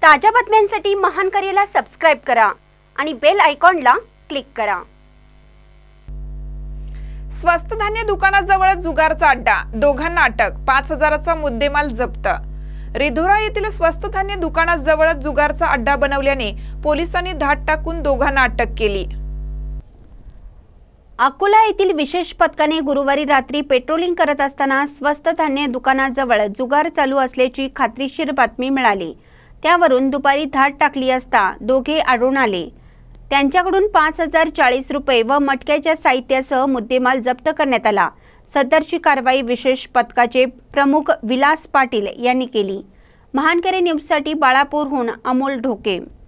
ताज्या बातम्यांसाठी महान करेला सबस्क्राइब करा आणि बेल आयकॉनला क्लिक करा। स्वस्त धान्य दुकानाजवळ जुगारचा अड्डा, दोघांना अटक, 5000चा मुद्देमाल जप्त। रिधोरा येथील स्वस्त धान्य दुकानाजवळ जुगारचा अड्डा बनवल्याने पोलिसांनी धाड टाकून दोघांना अटक केली। अकोला येथील विशेष पथकाने गुरुवारी रात्री पेट्रोलिंग करत असताना स्वस्त धान्य दुकानाजवळ जुगार चालू असल्याची खात्रीशीर बातमी मिळाली। त्यावरून दुपारी धाड टाकली असता दोघे आढळून आले। त्यांच्याकडून 5040 रुपये व मटक्याच्या साहित्यासह मुद्देमाल जप्त करण्यात आला। सदरची कारवाई विशेष पथकाचे प्रमुख विलास पाटील यांनी केली। महानकरे न्यूजसाठी बाळापूरहून अमोल ढोके।